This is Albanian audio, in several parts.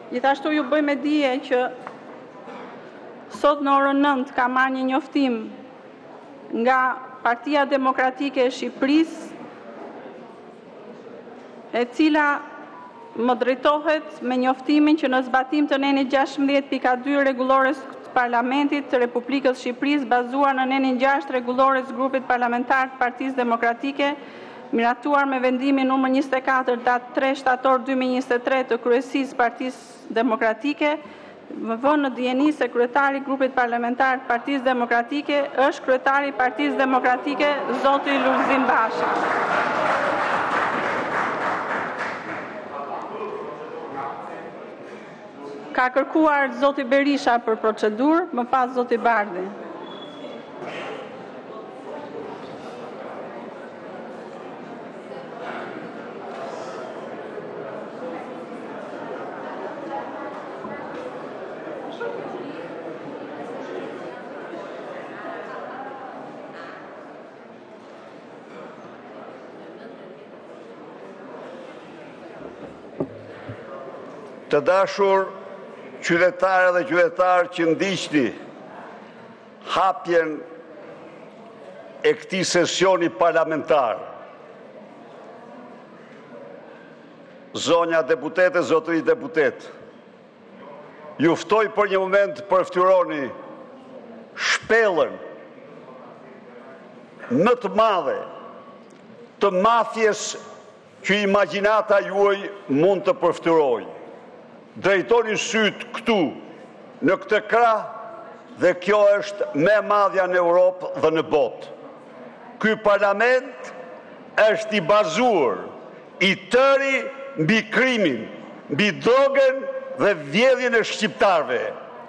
Gjithashtu ju bëj me dije që sot në orën 9 ka marrë një njoftim nga Partia Demokratike e Shqipërisë, e cila më drejtohet me njoftimin që në zbatim të nenit 16.2 rregullores të Parlamentit të Republikës Shqipërisë, bazuar në nenin 6 rregullores grupit parlamentar të Partisë Demokratike, miratuar me vendimin numër 24 datë 3 shtator 2023 të kryesisë Partisë Demokratike, më vonë në dijeni se kryetari i grupit parlamentar të Partisë Demokratike është kryetari i Partisë Demokratike zoti Lulzim Basha. Ka kërkuar zoti Berisha për procedurë, më pas zoti Bardhi. Të dashur qytetarë dhe qytetarë që ndiqni hapjen e këtij sesioni parlamentar, zonja deputete, zotëri deputet, ju ftoj për një moment të përftyroni shpellën më të madhe të mafjes që imagjinata juaj mund të përftyrojë. Drejtoni sytë këtu, në këtë krah, dhe kjo është më e madhja në Europë dhe në botë. Ky parlament është i bazuar i tëri mbi krimin, mbi drogën dhe vjedhjen e shqiptarëve.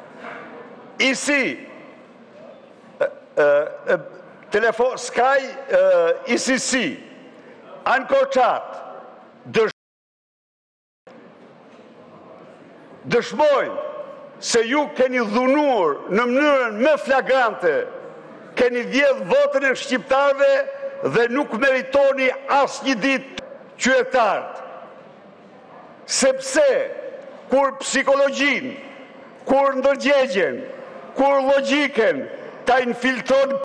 Sky ICC, Ankorçat, dëshmojnë se ju keni dhunuar në mënyrën më flagrante, keni vjedhur votën e shqiptarëve dhe nuk meritoni asnjë ditë qytetarët. Sepse kur psikologjin, kur ndërgjegjen, kur logjikën ta infiltron